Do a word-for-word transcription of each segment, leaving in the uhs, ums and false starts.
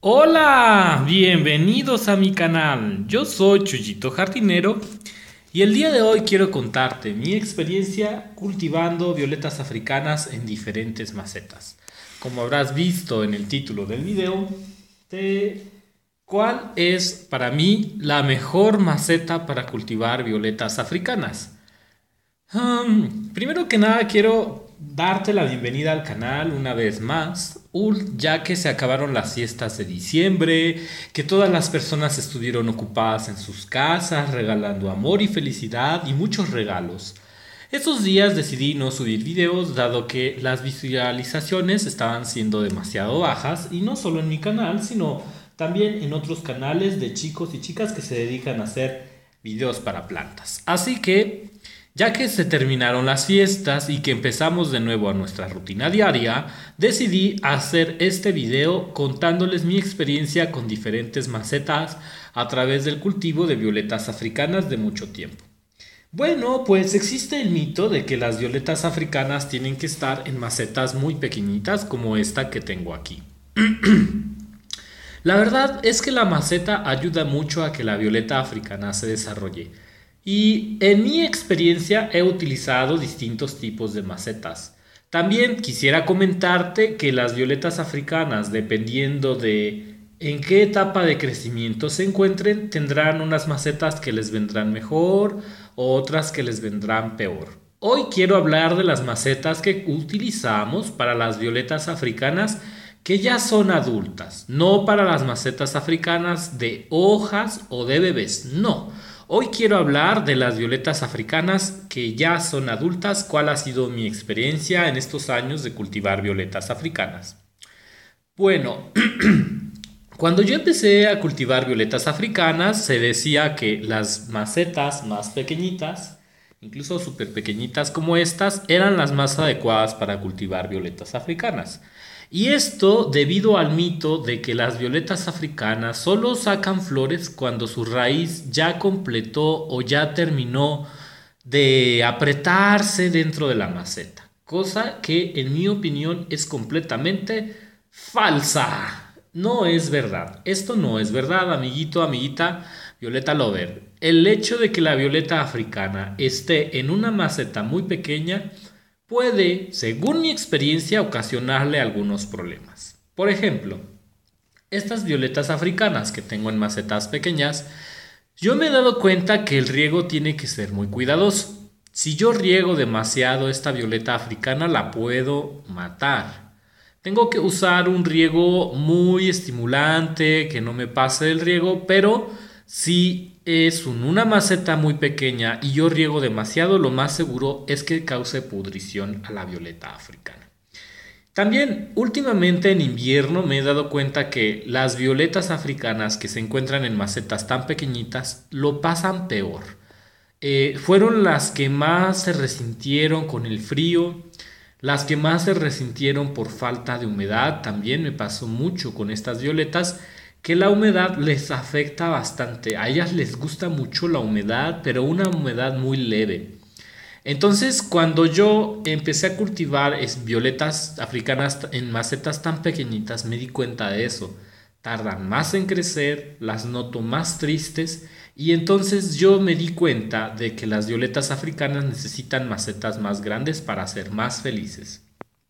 Hola, bienvenidos a mi canal. Yo soy Chuyito Jardinero y el día de hoy quiero contarte mi experiencia cultivando violetas africanas en diferentes macetas. Como habrás visto en el título del video, te... ¿cuál es para mí la mejor maceta para cultivar violetas africanas? Um, primero que nada quiero darte la bienvenida al canal una vez más, ul- ya que se acabaron las fiestas de diciembre, que todas las personas estuvieron ocupadas en sus casas, regalando amor y felicidad y muchos regalos. Estos días decidí no subir videos dado que las visualizaciones estaban siendo demasiado bajas y no solo en mi canal, sino también en otros canales de chicos y chicas que se dedican a hacer videos para plantas. Así que ya que se terminaron las fiestas y que empezamos de nuevo a nuestra rutina diaria, decidí hacer este video contándoles mi experiencia con diferentes macetas a través del cultivo de violetas africanas de mucho tiempo. Bueno, pues existe el mito de que las violetas africanas tienen que estar en macetas muy pequeñitas como esta que tengo aquí. La verdad es que la maceta ayuda mucho a que la violeta africana se desarrolle. Y en mi experiencia he utilizado distintos tipos de macetas. También quisiera comentarte que las violetas africanas, dependiendo de en qué etapa de crecimiento se encuentren, tendrán unas macetas que les vendrán mejor o otras que les vendrán peor. Hoy quiero hablar de las macetas que utilizamos para las violetas africanas que ya son adultas, no para las macetas africanas de hojas o de bebés, no. Hoy quiero hablar de las violetas africanas que ya son adultas, cuál ha sido mi experiencia en estos años de cultivar violetas africanas. Bueno, cuando yo empecé a cultivar violetas africanas, se decía que las macetas más pequeñitas, incluso súper pequeñitas como estas, eran las más adecuadas para cultivar violetas africanas. Y esto debido al mito de que las violetas africanas solo sacan flores cuando su raíz ya completó o ya terminó de apretarse dentro de la maceta. Cosa que en mi opinión es completamente falsa. No es verdad. Esto no es verdad, amiguito, amiguita, Violeta Lover. El hecho de que la violeta africana esté en una maceta muy pequeña puede, según mi experiencia, ocasionarle algunos problemas. Por ejemplo, estas violetas africanas que tengo en macetas pequeñas, yo me he dado cuenta que el riego tiene que ser muy cuidadoso. Si yo riego demasiado esta violeta africana, la puedo matar. Tengo que usar un riego muy estimulante, que no me pase el riego, pero si es un- una maceta muy pequeña y yo riego demasiado, lo más seguro es que cause pudrición a la violeta africana. También últimamente en invierno me he dado cuenta que las violetas africanas que se encuentran en macetas tan pequeñitas lo pasan peor. Eh, fueron las que más se resintieron con el frío, las que más se resintieron por falta de humedad. También me pasó mucho con estas violetas que la humedad les afecta bastante. A ellas les gusta mucho la humedad, pero una humedad muy leve. Entonces, cuando yo empecé a cultivar es, violetas africanas en macetas tan pequeñitas, me di cuenta de eso. Tardan más en crecer, las noto más tristes y entonces yo me di cuenta de que las violetas africanas necesitan macetas más grandes para ser más felices.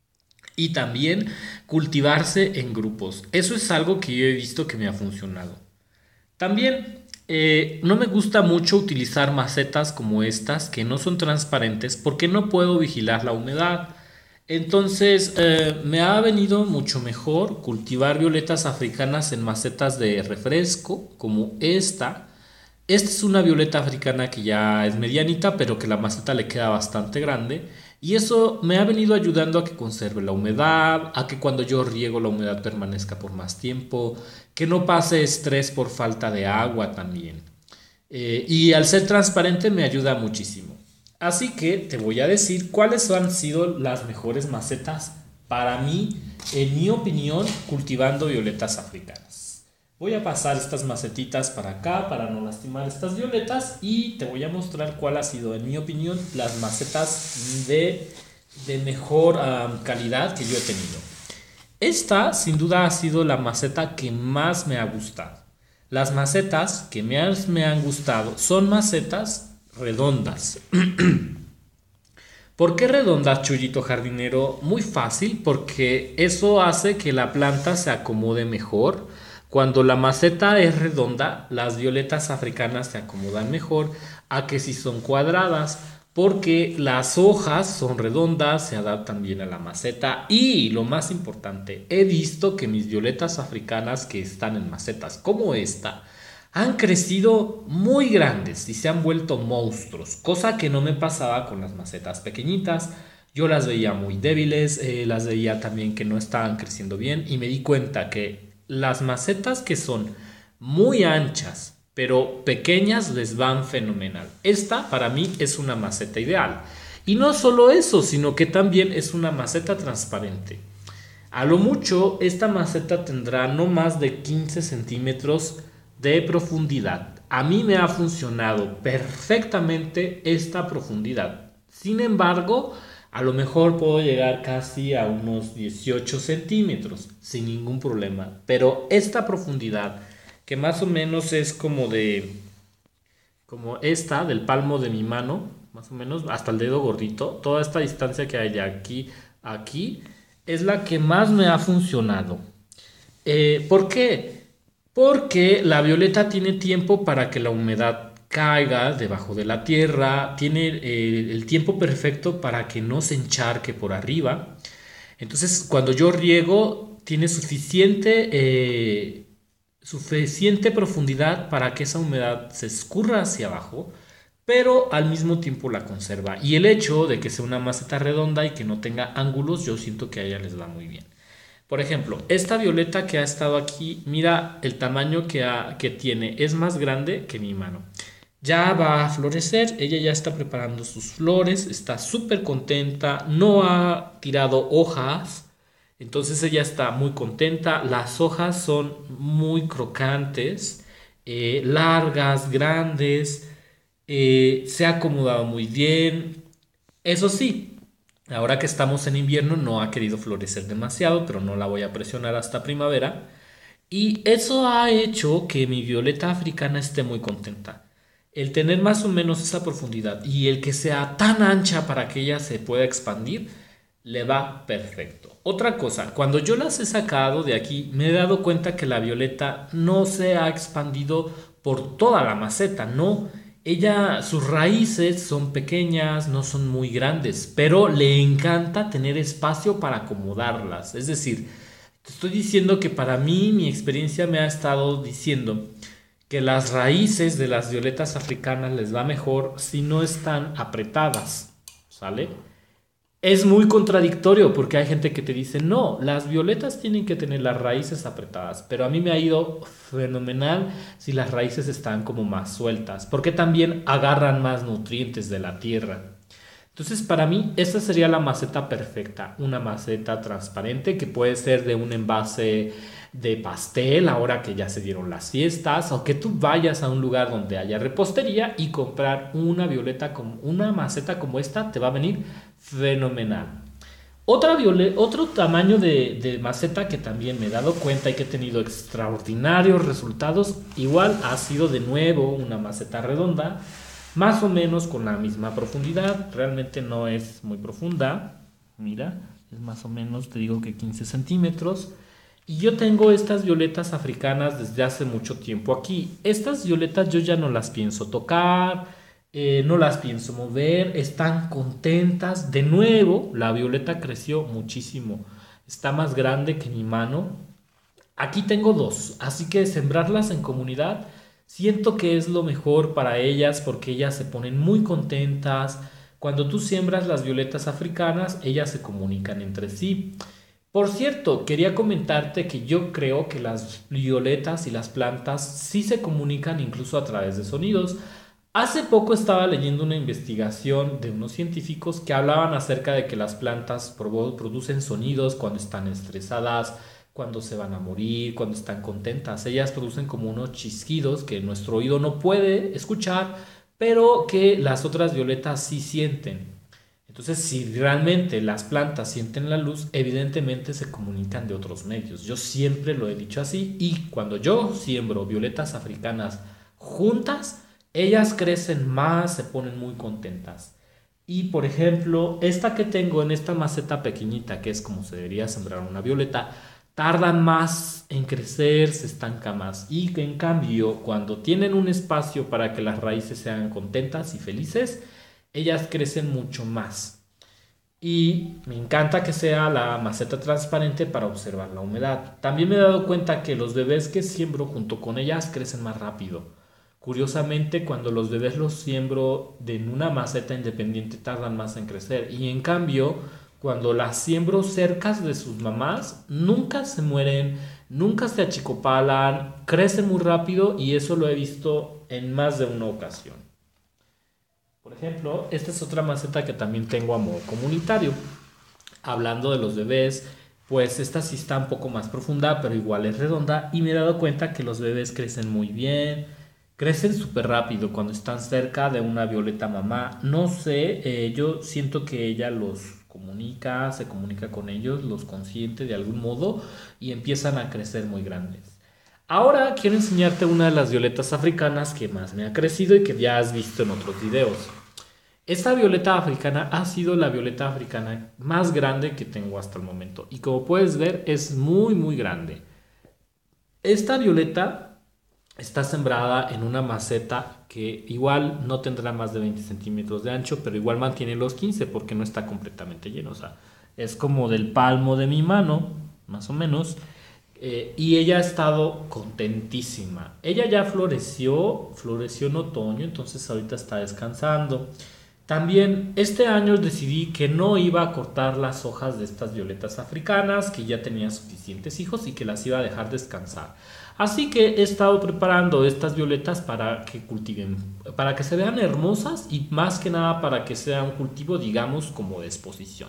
Y también cultivarse en grupos. Eso es algo que yo he visto que me ha funcionado. También eh, no me gusta mucho utilizar macetas como estas que no son transparentes porque no puedo vigilar la humedad. Entonces eh, me ha venido mucho mejor cultivar violetas africanas en macetas de refresco como esta. Esta es una violeta africana que ya es medianita, pero que la maceta le queda bastante grande. Y eso me ha venido ayudando a que conserve la humedad, a que cuando yo riego la humedad permanezca por más tiempo, que no pase estrés por falta de agua también. Eh, y al ser transparente me ayuda muchísimo. Así que te voy a decir cuáles han sido las mejores macetas para mí, en mi opinión, cultivando violetas africanas. Voy a pasar estas macetitas para acá para no lastimar estas violetas y te voy a mostrar cuál ha sido, en mi opinión, las macetas de, de mejor um, calidad que yo he tenido. Esta sin duda ha sido la maceta que más me ha gustado. Las macetas que más me han gustado son macetas redondas. ¿Por qué redondas, Chuyito jardinero? Muy fácil, porque eso hace que la planta se acomode mejor. Cuando la maceta es redonda, las violetas africanas se acomodan mejor a que si son cuadradas, porque las hojas son redondas, se adaptan bien a la maceta y lo más importante, he visto que mis violetas africanas que están en macetas como esta han crecido muy grandes y se han vuelto monstruos, cosa que no me pasaba con las macetas pequeñitas. Yo las veía muy débiles, eh, las veía también que no estaban creciendo bien y me di cuenta que las macetas que son muy anchas pero pequeñas les van fenomenal. Esta para mí es una maceta ideal. Y no solo eso, sino que también es una maceta transparente. A lo mucho, esta maceta tendrá no más de quince centímetros de profundidad. A mí me ha funcionado perfectamente esta profundidad. Sin embargo, a lo mejor puedo llegar casi a unos dieciocho centímetros sin ningún problema. Pero esta profundidad, que más o menos es como de, como esta, del palmo de mi mano, más o menos hasta el dedo gordito, toda esta distancia que hay de aquí a aquí, es la que más me ha funcionado. Eh, ¿Por qué? Porque la violeta tiene tiempo para que la humedad caiga debajo de la tierra, tiene eh, el tiempo perfecto para que no se encharque por arriba. Entonces, cuando yo riego, tiene suficiente, eh, suficiente profundidad para que esa humedad se escurra hacia abajo, pero al mismo tiempo la conserva. Y el hecho de que sea una maceta redonda y que no tenga ángulos, yo siento que a ella les va muy bien. Por ejemplo, esta violeta que ha estado aquí, mira el tamaño que, ha, que tiene, es más grande que mi mano. Ya va a florecer, ella ya está preparando sus flores, está súper contenta, no ha tirado hojas, entonces ella está muy contenta. Las hojas son muy crocantes, eh, largas, grandes, eh, se ha acomodado muy bien. Eso sí, ahora que estamos en invierno no ha querido florecer demasiado, pero no la voy a presionar hasta primavera. Y eso ha hecho que mi violeta africana esté muy contenta. El tener más o menos esa profundidad y el que sea tan ancha para que ella se pueda expandir, le va perfecto. Otra cosa, cuando yo las he sacado de aquí, me he dado cuenta que la violeta no se ha expandido por toda la maceta, no. Ella, sus raíces son pequeñas, no son muy grandes, pero le encanta tener espacio para acomodarlas. Es decir, te estoy diciendo que para mí mi experiencia me ha estado diciendo que las raíces de las violetas africanas les va mejor si no están apretadas, ¿sale? Es muy contradictorio porque hay gente que te dice, no, las violetas tienen que tener las raíces apretadas, pero a mí me ha ido fenomenal si las raíces están como más sueltas, porque también agarran más nutrientes de la tierra. Entonces, para mí, esta sería la maceta perfecta, una maceta transparente que puede ser de un envase de pastel, ahora que ya se dieron las fiestas, o que tú vayas a un lugar donde haya repostería y comprar una violeta, como una maceta como esta, te va a venir fenomenal. Otra viole- otro tamaño de, de maceta que también me he dado cuenta y que he tenido extraordinarios resultados, igual ha sido de nuevo una maceta redonda, más o menos con la misma profundidad, realmente no es muy profunda, mira, es más o menos, te digo que quince centímetros. Y yo tengo estas violetas africanas desde hace mucho tiempo aquí. Estas violetas yo ya no las pienso tocar, eh, no las pienso mover, están contentas. De nuevo, la violeta creció muchísimo, está más grande que mi mano. Aquí tengo dos, así que sembrarlas en comunidad siento que es lo mejor para ellas porque ellas se ponen muy contentas. Cuando tú siembras las violetas africanas, ellas se comunican entre sí. Por cierto, quería comentarte que yo creo que las violetas y las plantas sí se comunican incluso a través de sonidos. Hace poco estaba leyendo una investigación de unos científicos que hablaban acerca de que las plantas provo- producen sonidos cuando están estresadas, cuando se van a morir, cuando están contentas. Ellas producen como unos chisquidos que nuestro oído no puede escuchar, pero que las otras violetas sí sienten. Entonces, si realmente las plantas sienten la luz, evidentemente se comunican de otros medios. Yo siempre lo he dicho así y cuando yo siembro violetas africanas juntas, ellas crecen más, se ponen muy contentas. Y por ejemplo, esta que tengo en esta maceta pequeñita, que es como se debería sembrar una violeta, tarda más en crecer, se estanca más. Y que en cambio, cuando tienen un espacio para que las raíces sean contentas y felices, ellas crecen mucho más. Y me encanta que sea la maceta transparente para observar la humedad. También me he dado cuenta que los bebés que siembro junto con ellas crecen más rápido. Curiosamente, cuando los bebés los siembro de en una maceta independiente tardan más en crecer. Y en cambio, cuando las siembro cerca de sus mamás, nunca se mueren, nunca se achicopalan, crecen muy rápido y eso lo he visto en más de una ocasión. Por ejemplo, esta es otra maceta que también tengo a modo comunitario. Hablando de los bebés, pues esta sí está un poco más profunda, pero igual es redonda y me he dado cuenta que los bebés crecen muy bien, crecen súper rápido cuando están cerca de una violeta mamá. No sé, eh, yo siento que ella los comunica, se comunica con ellos, los consiente de algún modo y empiezan a crecer muy grandes. Ahora quiero enseñarte una de las violetas africanas que más me ha crecido y que ya has visto en otros videos. Esta violeta africana ha sido la violeta africana más grande que tengo hasta el momento. Y como puedes ver, es muy, muy grande. Esta violeta está sembrada en una maceta que igual no tendrá más de veinte centímetros de ancho, pero igual mantiene los quince porque no está completamente lleno. O sea, es como del palmo de mi mano, más o menos. Eh, y ella ha estado contentísima. Ella ya floreció, floreció en otoño, entonces ahorita está descansando. También este año decidí que no iba a cortar las hojas de estas violetas africanas, que ya tenía suficientes hijos y que las iba a dejar descansar. Así que he estado preparando estas violetas para que cultiven, para que se vean hermosas y más que nada para que sea un cultivo, digamos, como de exposición.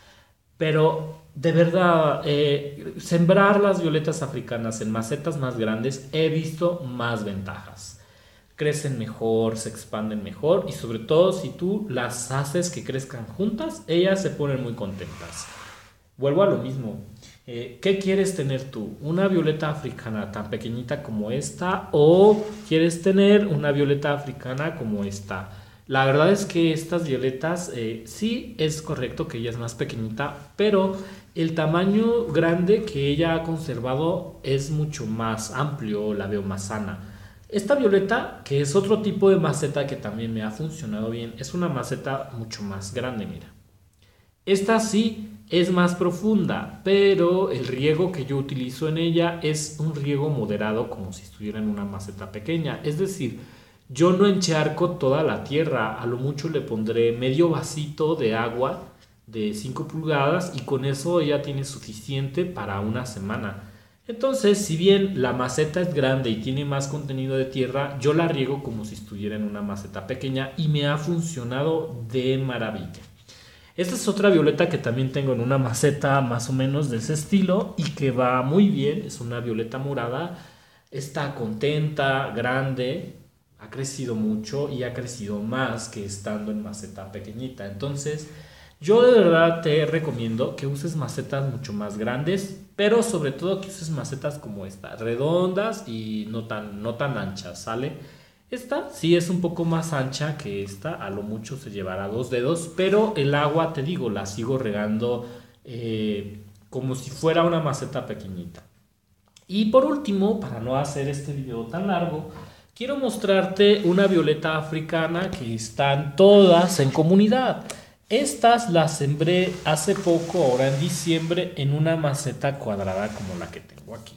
Pero de verdad, eh, sembrar las violetas africanas en macetas más grandes he visto más ventajas. Crecen mejor, se expanden mejor y sobre todo si tú las haces que crezcan juntas, ellas se ponen muy contentas. Vuelvo a lo mismo. Eh, ¿Qué quieres tener tú? ¿Una violeta africana tan pequeñita como esta o quieres tener una violeta africana como esta? La verdad es que estas violetas, eh, sí es correcto que ella es más pequeñita, pero el tamaño grande que ella ha conservado es mucho más amplio, la veo más sana. Esta violeta, que es otro tipo de maceta que también me ha funcionado bien, es una maceta mucho más grande, mira. Esta sí es más profunda, pero el riego que yo utilizo en ella es un riego moderado como si estuviera en una maceta pequeña. Es decir, yo no encharco toda la tierra, a lo mucho le pondré medio vasito de agua de cinco pulgadas y con eso ella tiene suficiente para una semana. Entonces, si bien la maceta es grande y tiene más contenido de tierra, yo la riego como si estuviera en una maceta pequeña y me ha funcionado de maravilla. Esta es otra violeta que también tengo en una maceta más o menos de ese estilo y que va muy bien, es una violeta morada, está contenta, grande, ha crecido mucho y ha crecido más que estando en maceta pequeñita. Entonces, yo de verdad te recomiendo que uses macetas mucho más grandes, pero sobre todo que uses macetas como esta, redondas y no tan, no tan anchas, ¿sale? Esta sí es un poco más ancha que esta, a lo mucho se llevará dos dedos, pero el agua, te digo, la sigo regando eh, como si fuera una maceta pequeñita. Y por último, para no hacer este video tan largo, quiero mostrarte una violeta africana que están todas en comunidad. Estas las sembré hace poco, ahora en diciembre, en una maceta cuadrada como la que tengo aquí.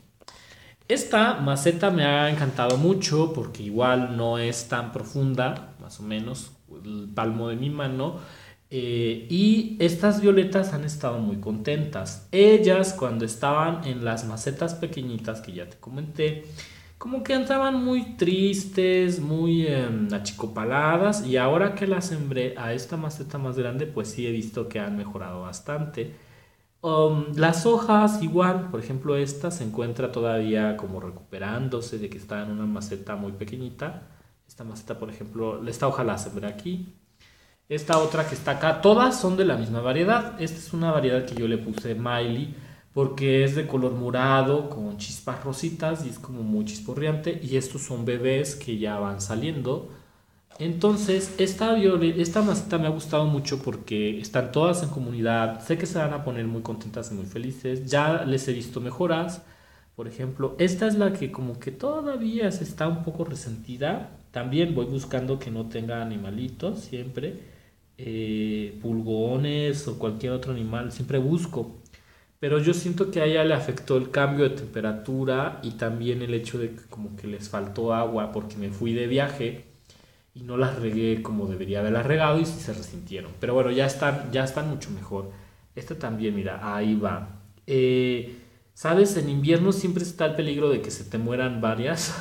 Esta maceta me ha encantado mucho porque igual no es tan profunda, más o menos el palmo de mi mano. Eh, y estas violetas han estado muy contentas. Ellas cuando estaban en las macetas pequeñitas que ya te comenté, como que andaban muy tristes, muy eh, achicopaladas. Y ahora que las sembré a esta maceta más grande, pues sí he visto que han mejorado bastante. Um, las hojas igual, por ejemplo esta se encuentra todavía como recuperándose de que está en una maceta muy pequeñita. Esta maceta por ejemplo, esta hoja la sembré aquí. Esta otra que está acá, todas son de la misma variedad. Esta es una variedad que yo le puse Miley porque es de color morado con chispas rositas y es como muy chisporreante. Y estos son bebés que ya van saliendo. Entonces, esta, viole- esta maceta me ha gustado mucho porque están todas en comunidad. Sé que se van a poner muy contentas y muy felices. Ya les he visto mejoras. Por ejemplo, esta es la que como que todavía se está un poco resentida. También voy buscando que no tenga animalitos siempre. Eh, pulgones o cualquier otro animal. Siempre busco. Pero yo siento que a ella le afectó el cambio de temperatura y también el hecho de que como que les faltó agua porque me fui de viaje y no las regué como debería haberlas regado y sí se resintieron. Pero bueno, ya están, ya están mucho mejor. Esta también, mira, ahí va. Eh, ¿Sabes? En invierno siempre está el peligro de que se te mueran varias.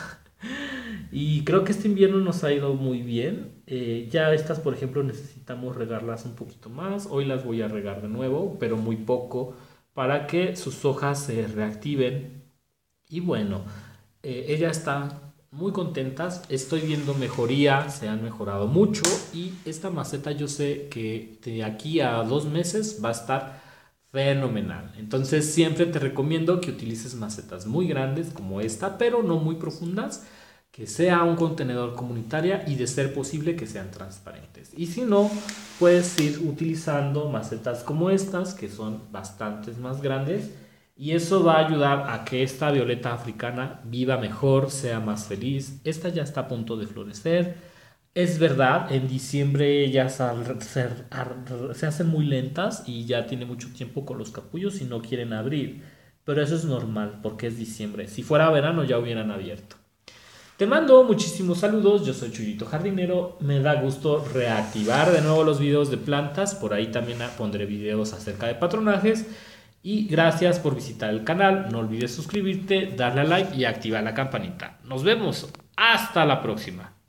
Y creo que este invierno nos ha ido muy bien. Eh, ya estas, por ejemplo, necesitamos regarlas un poquito más. Hoy las voy a regar de nuevo, pero muy poco, para que sus hojas se reactiven. Y bueno, eh, ella está muy contentas. Estoy viendo mejoría, se han mejorado mucho. Y esta maceta yo sé que de aquí a dos meses va a estar fenomenal. Entonces siempre te recomiendo que utilices macetas muy grandes como esta, pero no muy profundas, que sea un contenedor comunitaria y de ser posible que sean transparentes. Y si no, puedes ir utilizando macetas como estas, que son bastantes más grandes, y eso va a ayudar a que esta violeta africana viva mejor, sea más feliz. Esta ya está a punto de florecer. Es verdad, en diciembre ellas al ser- ar- se hacen muy lentas y ya tiene mucho tiempo con los capullos y no quieren abrir. Pero eso es normal porque es diciembre. Si fuera verano ya hubieran abierto. Te mando muchísimos saludos, yo soy Chuyito Jardinero, me da gusto reactivar de nuevo los videos de plantas, por ahí también pondré videos acerca de patronajes y gracias por visitar el canal, no olvides suscribirte, darle a like y activar la campanita. Nos vemos, hasta la próxima.